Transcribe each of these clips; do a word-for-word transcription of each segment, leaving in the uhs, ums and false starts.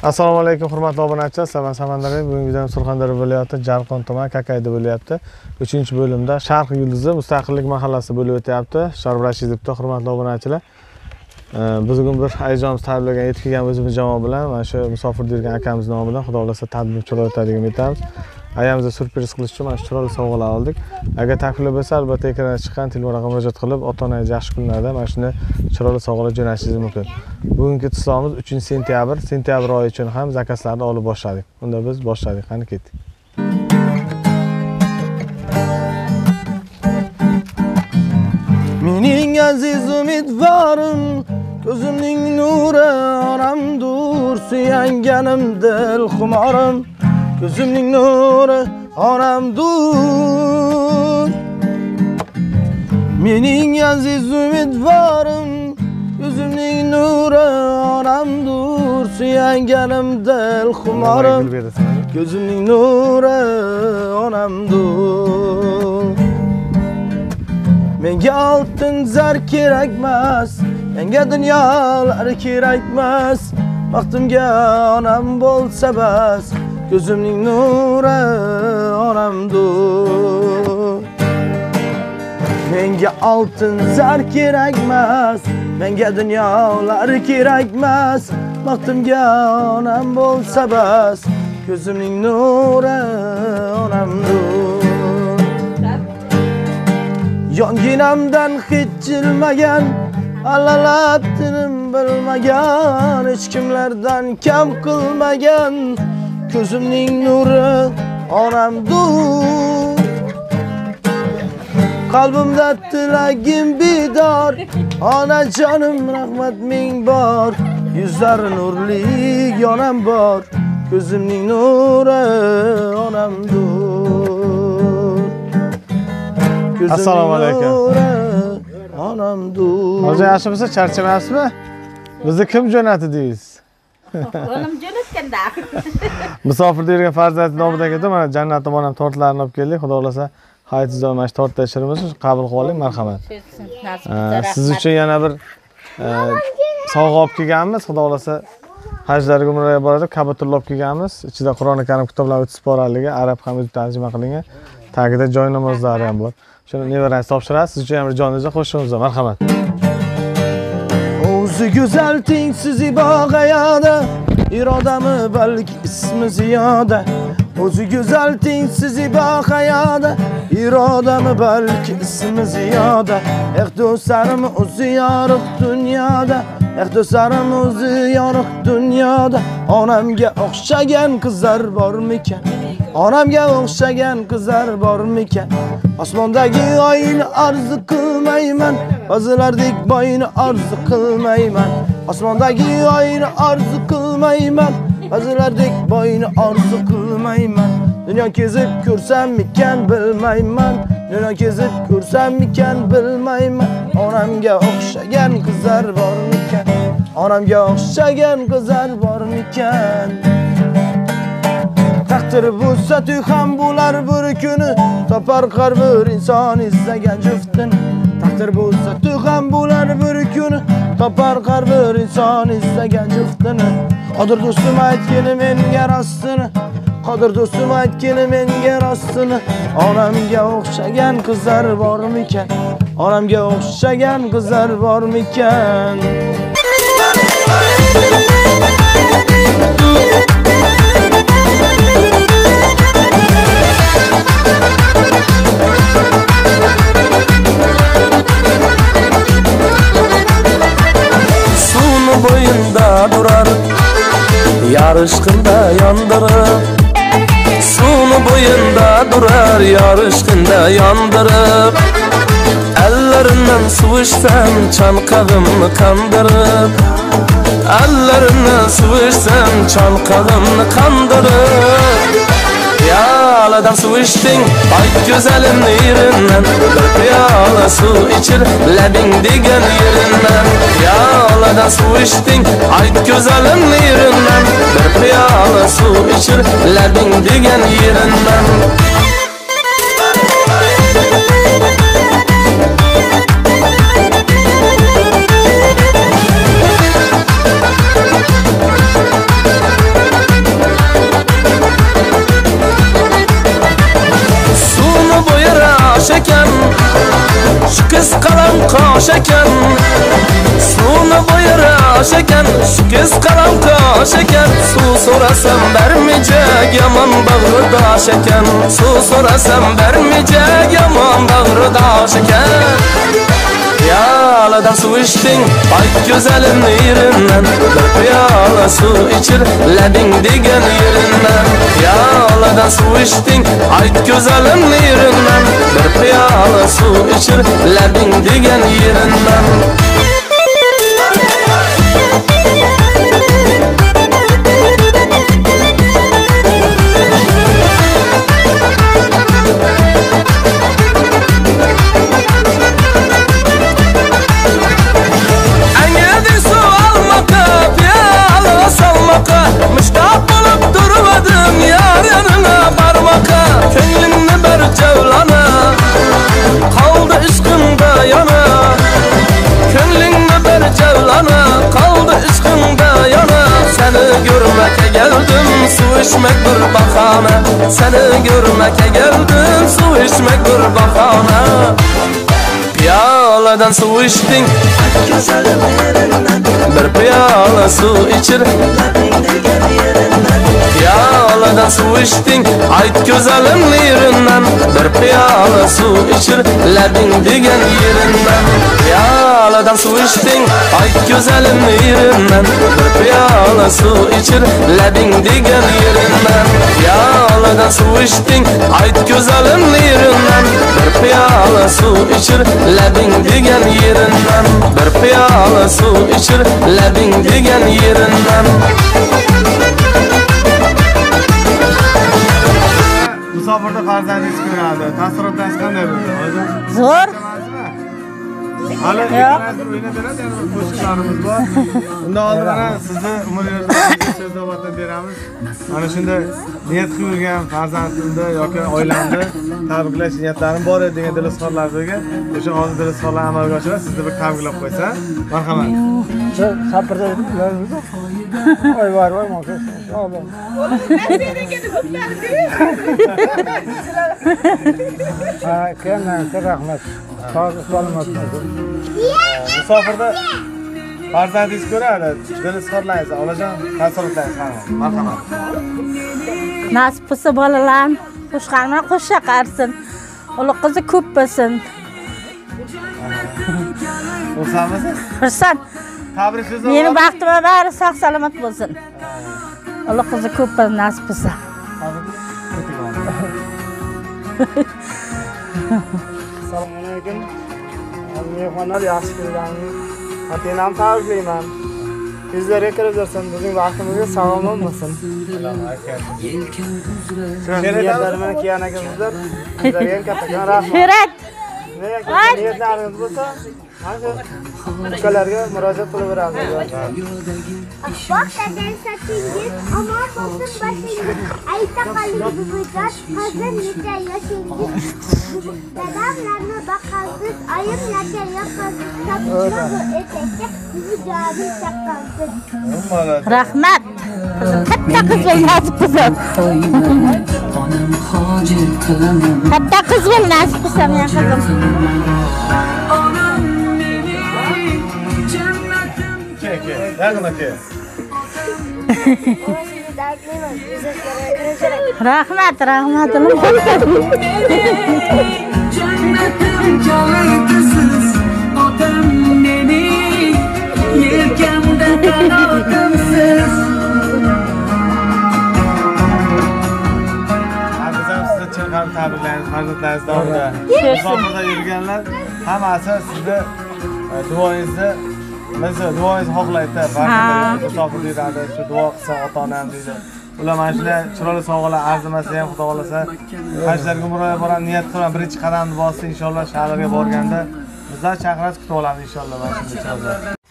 Assalomu alaykum hurmatli obunachilar. Saman Samandari bugungi videomiz Surxondaryo viloyati Jarqon tumani Kakayda bo'lyapti. uchinchi bo'limda Sharq yulduzi Mustaqillik mahallasi bo'lib o'tyapti. Sharof Rashidovda hurmatli obunachilar. Biz bugun bir ayjonimiz tayyorlagan yetib kelgan o'zimiz jamoa bilan mana shu musofir deyilgan akamiz nomidan xudo xolasa tadbir chiroyli o'tadigan aytamiz. Ayamizga surpriz qilish uchun mana shu chiroyli sovg'alar oldik. Agar taklif bo'lsa, albatta ekranga chiqqan telefon raqamga murojaat qilib, ota-onangiz yaxshi kunlarda mana shunday chiroyli sovg'alar jo'natishingiz mumkin. Bugungi tishlamiz uchinchi sentyabr, sentyabr oyi uchun ham zakazlarni olib boshladik. Unda biz boshladik. Qani ketdik. Mening aziz umidvorim, ko'zimning nuri onamdur, suyanganim dil xumorim. Ko'zimning nuri onamdur. Mening aziz umidvorim, ko'zimning nuri onamdur, suyanganim dil xumorim. Ko'zimning nuri onamdur. Menga oltin zar kerakmas, menga dunyolar kerakmas. Baxtimga onam bo'lsa bas, ko'zimning nuri onamdur. Menga oltin zar kerakmas, menga dunyolar kerakmas. Baxtimga onam bo'lsa bas, ko'zimning nuri onamdur. Yonginamdan hech jilmagan, alalab tinim bilmagan, hech kimlardan kam qilmagan, ko'zimning nuri onamdur. Qalbimda tilagim bidor, onajonim rahmat ming bor, yuzlari nurli yonam bor, ko'zimning nuri onamdur. Assalomu alaykum. Onamdur. Hozir yaxshimisiz, charchamayapsizmi? Bizni kim jo'natdi deysiz? O'g'lim jo'natganda. Musofir deyilgan farzand nomidan keldim. Mana jannatdan onam tortlarni olib keldik. Xudo xolasa hayitsiz mana shu tortda yashirimiz, qabul qilib oling, marhamat. Siz uchun yana bir sovg'a olib kelganmiz. Xudo xolasa hajlarga umraga borib, Ka'batulloh olib kelganmiz. Ichida Qur'oni Karim kitoblari o'tib borarligi, arab ham o'zib tarjima qilingan. Tagida joy namozlari ham bor. Shuni nevarangiz topshirasiz, siz uchun ham bir joningizga qo'shishingizga marhamat. O'zi go'zal tengsiz ibogayoda, irodami balki ismi ziyoda. O'zi go'zal tengsiz ibogayoda, irodami balki ismi ziyoda. Eh do'stlarim o'zi yorug' dunyoda, eh do'stlarim o'zi yorug' dunyoda. Onamga o'xshagan qizlar bormikan? Onamga o'xshagan qizlar bormikan? Osmondagi oyni arzu qilmayman, ba'zilardek boyni arzu qilmayman. Osmondagi oyni arzu qilmayman, ba'zilardek boyni arzu qilmayman. Dunyo kezib ko'rsam mikan bilmayman, dunyo kezib ko'rsam mikan bilmayman. Onamga o'xshagan qizlar bormikan? Onamga o'xshagan qizlar bormikan? Taqdir bo'lsa tu ham bo'lar bir kuni, topar har bir inson izlagan juftini. Taqdir bo'lsa tu ham bo'lar bir kuni, topar har bir inson izlagan juftini. Qodir do'stim aytgani menga rostini, Qodir do'stim aytgani menga rostini. Onamga o'xshagan qizlar bormikan? Onamga o'xshagan qizlar bormikan? Suvni bo'yinda durar, yarishqinda yondirib. Suvni bo'yinda durar, yarishqinda yondirib. Ellaridan suv ichsam, chanqag'imni qandirib. Ellaridan suv ichsam, chanqag'imni qandirib. Piyoladan suv ichding, ay go'zalimni yerinden. Bir piyola suv ichir, labing degan yerinden. Piyoladan suv ichding, ay go'zalimni yerinden. Bir piyola suv ichir, labing degan yerinden. tosh ekan suvni bo'yra osh ekan shikiz qalam tosh ekan suv so'rasam bermijak yomon bag'ridosh ekan suv so'rasam bermijak yomon bag'ridosh ekan piyoladan suv ichding ayt go'zalimni yerindən bir piyola suv ichir labing degan yerindən piyoladan suv ichding ayt go'zalimni yerindən bir piyola suv ichir labing degan yerindən Müştaq bo'lib turmadim yar yanına barmaqa ko'nglimni bir javlana qoldi ishqimda yana ko'nglimni bir javlana qoldi ishqimda yana seni ko'rmaka keldim suv ichmak bir bahona seni ko'rmaka keldim suv ichmak bir bahona piyoladan suv ichding bir piyola suv ichir piyoladan suv ichding ayt go'zalimni yerindən bir piyola suv ichir labing degan yerindən piyoladan suv ichding ayt go'zalimni yerindən bir piyola suv ichir labing degan yerindən piyoladan suv ichding ayt go'zalimni yerindən bir piyola suv ichir labing degan yerindən bir piyola suv ichir labing degan yerindən Musofirda farzandingiz ko'radi. Taassurotlaringiz qanday bo'ldi? Zo'r. Hali ekranlar o'ynadiradi, yana qo'shiqlarimiz bor. Undan oldin mana sizni umr yo'lidagi so'z navbatdan beramiz. Mana shunday niyat qilib yurgan farzandimni yoki oilamni tabriklash niyatlarim bor edi degan dilizxorlar bo'lgan. O'sha hozir dilizxorlar amalga oshiradi. Sizni bir tabriklab qo'ysam, marhamat. Sabrda yuramiz. Voy voy voy mo'ka. Sog'lik. Ha, kelmang, rahmat. Sog'lik Musofirda farzandingiz ko'radi. Dilizxorlaringiz, olajon, taassurotlaringiz marhamat. Nasib bo'lsa bolalar qo'shqanlar qo'sha qarsin. Ular qizi ko'p bo'lsin. Xursandmisiz? Xursand. Tabriklar. Meni baxtim bari sog' salomat bo'lsin. Ular qizi ko'p bo'lsin nasib bo'lsa. Assalomu alaykum. Mehmonlar yaxshi kelganini xatina ham tabriklayman. Bizlarga kirib bersin, bizning vaqtimizga salomat bo'lsin. Niyatlarimni kiyan akamizlar, sizlarga ham kattakon rahmat. Kerak. Niyatlaringiz bo'lsa, mana ukalarga murojaat qilib beramiz. Bak deden saçınız ama bozun başınız. Ayta kalbi buzat, hazır neçe yaşınız. Dedemlerine bakarsız, ayım neçe yakasız. Kapıda bu etekte bizi cari çakarsız. Rahmat. Katta kız ve nasip kızım. Katta kız ve nasip kızım ya kızım. Yakın aka. Rahmat, rahmat. Cennetim kayıtsız otam beni yelkamda qanotimsiz. Biz ham sizni chin qalb tabriklaymiz farzandlaringiz davomida. Musofirda yurganlar hammasi sizni duoyingizni Biz duoingizni xohlaydi. Farzandlaringiz musofirda yuradi, shu duo qilsa ota-onam deydi. Ular mana shunday chiroyli sovg'alar arzimasa ham Xudo xolasa hajlarga umraga boradi, niyat qilaman birinchi qadamni bosdi inshaalloh shaharga borganda bizlar chaqirasiz kutib olamiz inshaalloh mana shunday chog'da.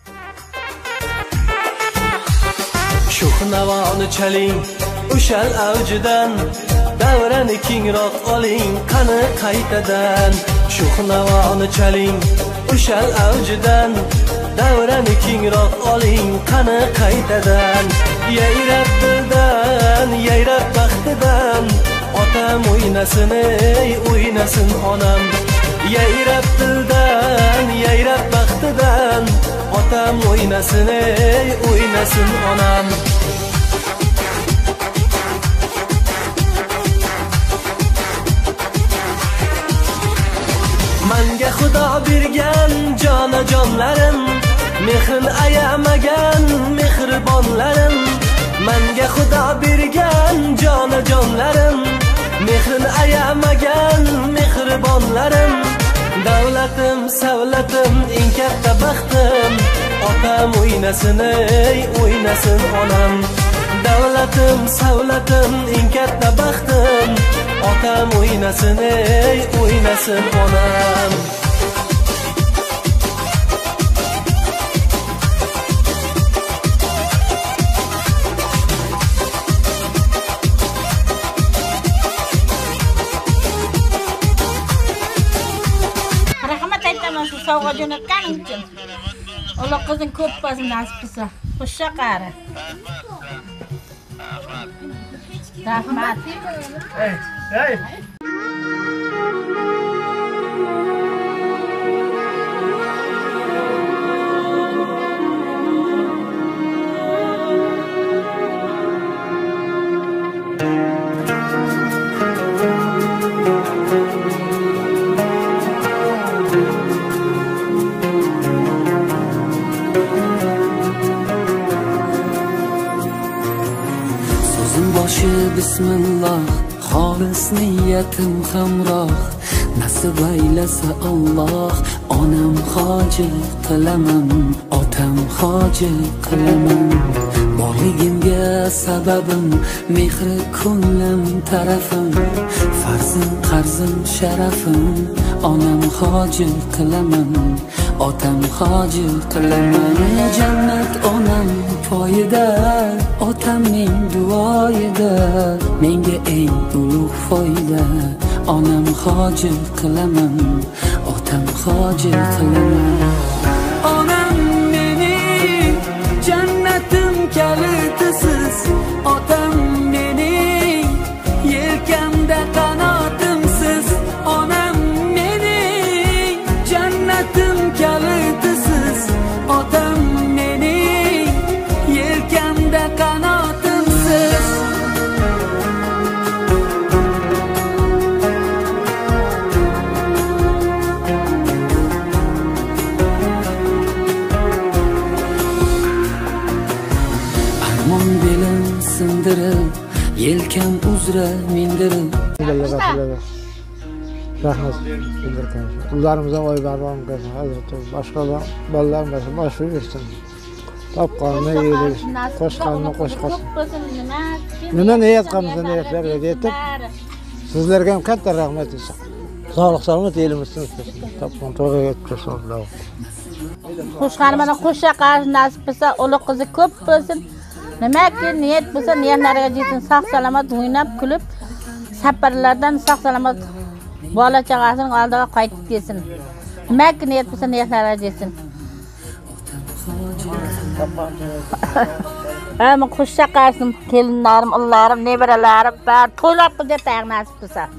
Sho'x navoni chaling o'shal avjidan davrani kengroq oling qani qaytadan Sho'x navoni chaling o'shal avjidan davrani kengroq oling qani qaytadan yayrab dildan yayrab baxtidan otam o'ynasin ey o'ynasin onam yayrab dildan, yayrab baxtidan, otam o'ynasin ey, o'ynasin onam. Manga Xudo bergan jonajonlarim, mehrin ayamagan mehribonlarim. Manga Xudo bergan jonajonlarim, mehrin ayamagan mehribonlarim. Davlatim, savlatim, eng katta baxtim, otam o'ynasin ey, o'ynasin onam. Davlatim, savlatim, eng katta baxtim, otam o'ynasin ey, o'ynasin onam. Rahmat aytaman shu sovg'a jo'natganing uchun. Alloh qizing ko'p bo'lsin, nasib qilsa. Xushcha qari. Rahmat. Hey, hey. Bismillah, xolis niyatim hamroh, nasib aylasa Alloh. Onam hoji qilaman, otam hoji qilaman. Borligimga sababim, mehri ko'nglim tarafim, farzim qarzim sharafim. Onam hoji qilaman, otam hoji qilaman. Jannat onam poyida, otamning duoyida, menga eng ulug' foyda. Onam hoji qilaman, otam hoji qilaman. Onam mening jannatim kalitisiz, otam mening yelkamda qanotimsiz. Onam mening jannatim kalitisiz, otam mening yelkamda qanotimsiz. Armon belim sindirib, yelkam uzra mindirib. Rahmat bildirgan. Ularimiz ham oy barvon qilsin. Hazrati boshqa bolalarimiz boshqa yursin. Topqanni yeylik, qo'shqanni qo'shqasin. Nima niyat qilamiz, niyatlarga yetib. Sizlarga ham katta rahmat etsin. Sog'lik salomat elimizni o'tkasin. Topqan to'g'ri yetkazsin. Xushxarmana qo'shcha qarish nasib qilsa, ulug' qizi ko'p bo'lsin. Nimaki niyat bo'lsa, niyatlariga yetsin. Sog' salomat o'ynab, kulib, safarlardan sog' salomat bola chaqasining oldiga qaytib kelsin. Nimaki niyat bo'lsa, niyatlariga yetsin. Ama qo'shcha qarishim, kelinlarim, ullarim, nevaralarim bor to'lab qilib nasib qilsa.